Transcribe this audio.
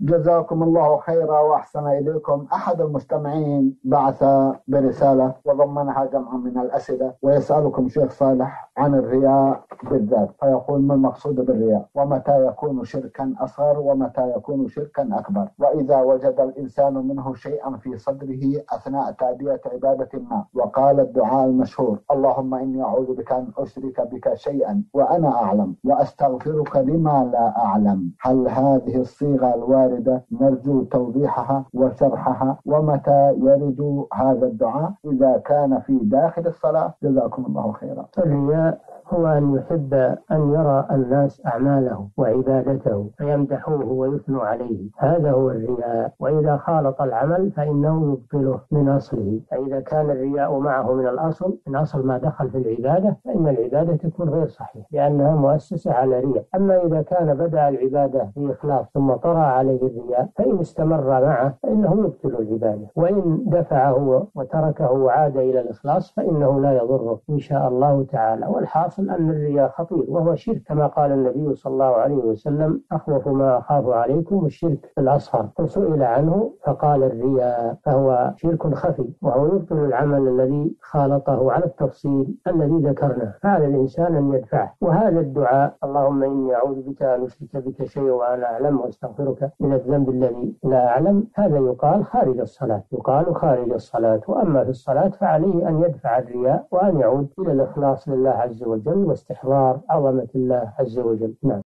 جزاكم الله خيرا وأحسن إليكم. أحد المستمعين بعث برسالة وضمنها جمع من الأسئلة ويسألكم شيخ صالح عن الرياء بالذات، فيقول: ما المقصود بالرياء؟ ومتى يكون شركا أصغر ومتى يكون شركا أكبر؟ وإذا وجد الإنسان منه شيئا في صدره أثناء تأدية عبادة ما وقال الدعاء المشهور: اللهم إني أعوذ بك أن أشرك بك شيئا وأنا أعلم وأستغفرك لما لا أعلم، هل هذه الصيغة الواردة نرجو توضيحها وشرحها؟ ومتى يرد هذا الدعاء إذا كان في داخل الصلاة؟ جزاكم الله خيرا. الرياء هو أن يحب أن يرى الناس أعماله وعبادته فيمدحوه ويثنوا عليه، هذا هو الرياء. وإذا خالط العمل فإنه يبطله من أصله. فإذا كان الرياء معه من الأصل، من أصل ما دخل في العبادة، فإن العبادة تكون غير صحيحة لأنها مؤسسة على رياء. أما إذا كان بدأ العبادة بإخلاص ثم طرأ عليه الرياء فإن استمر معه فإنه يبطل العبادة، وإن دفعه وتركه وعاد إلى الإخلاص فإنه لا يضره إن شاء الله تعالى. والحاصل أن الرياء خطير وهو شرك، كما قال النبي صلى الله عليه وسلم: أخوف ما أخاف عليكم الشرك الأصغر. فسئل عنه فقال: الرياء، فهو شرك خفي وهو يبطل العمل الذي خالطه على التفصيل الذي ذكرناه، فعلى الإنسان أن يدفعه. وهذا الدعاء: اللهم إني أعوذ بك أن أشرك بك شيئا وأنا أعلم وأستغفرك من الذنب الذي لا أعلم، هذا يقال خارج الصلاة، يقال خارج الصلاة. وأما في الصلاة فعليه أن يدفع الرياء وأن يعود إلى الإخلاص لله عز وجل واستحضار عظمة الله عز وجل. نعم.